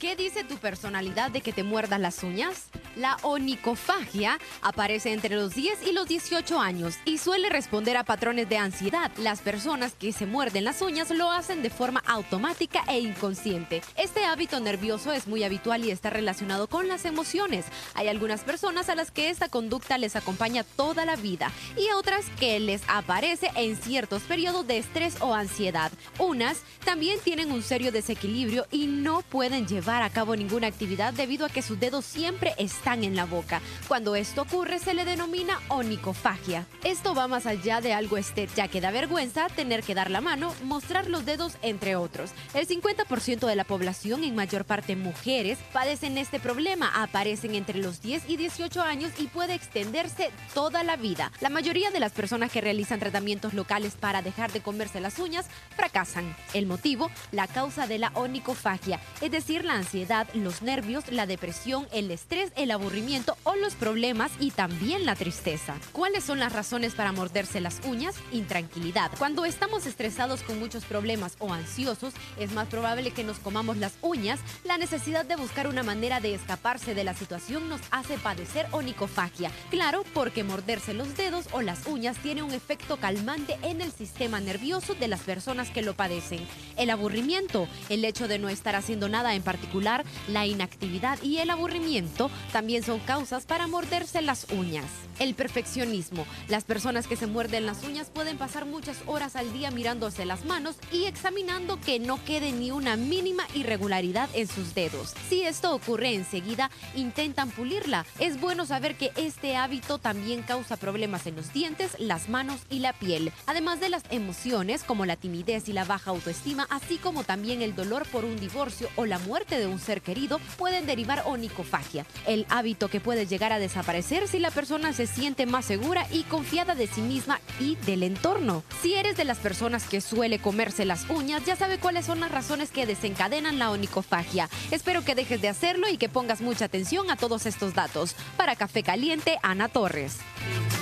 ¿Qué dice tu personalidad de que te muerdas las uñas? La onicofagia aparece entre los 10 y los 18 años y suele responder a patrones de ansiedad. Las personas que se muerden las uñas lo hacen de forma automática e inconsciente. Este hábito nervioso es muy habitual y está relacionado con las emociones. Hay algunas personas a las que esta conducta les acompaña toda la vida y otras que les aparece en ciertos periodos de estrés o ansiedad. Unas también tienen un serio desequilibrio y no pueden llevar a cabo ninguna actividad debido a que sus dedos siempre están en la boca. Cuando esto ocurre se le denomina onicofagia. Esto va más allá de algo estético, ya que da vergüenza tener que dar la mano, mostrar los dedos, entre otros. El 50% de la población, en mayor parte mujeres, padecen este problema. Aparecen entre los 10 y 18 años y puede extenderse toda la vida. La mayoría de las personas que realizan tratamientos locales para dejar de comerse las uñas fracasan. El motivo, la causa de la onicofagia, es decir, la ansiedad, los nervios, la depresión, el estrés, el aburrimiento o los problemas y también la tristeza. ¿Cuáles son las razones para morderse las uñas? Intranquilidad. Cuando estamos estresados con muchos problemas o ansiosos, es más probable que nos comamos las uñas. La necesidad de buscar una manera de escaparse de la situación nos hace padecer onicofagia. Claro, porque morderse los dedos o las uñas tiene un efecto calmante en el sistema nervioso de las personas que lo padecen. El aburrimiento, el hecho de no estar haciendo nada en particular, la inactividad y el aburrimiento también son causas para morderse las uñas. El perfeccionismo. Las personas que se muerden las uñas pueden pasar muchas horas al día mirándose las manos y examinando que no quede ni una mínima irregularidad en sus dedos. Si esto ocurre enseguida, intentan pulirla. Es bueno saber que este hábito también causa problemas en los dientes, las manos y la piel, además de las emociones como la timidez y la baja autoestima, así como también el dolor por un divorcio o la muerte de un ser querido, pueden derivar onicofagia. El hábito que puede llegar a desaparecer si la persona se siente más segura y confiada de sí misma y del entorno. Si eres de las personas que suele comerse las uñas, ya sabe cuáles son las razones que desencadenan la onicofagia. Espero que dejes de hacerlo y que pongas mucha atención a todos estos datos. Para Café Caliente, Ana Torres.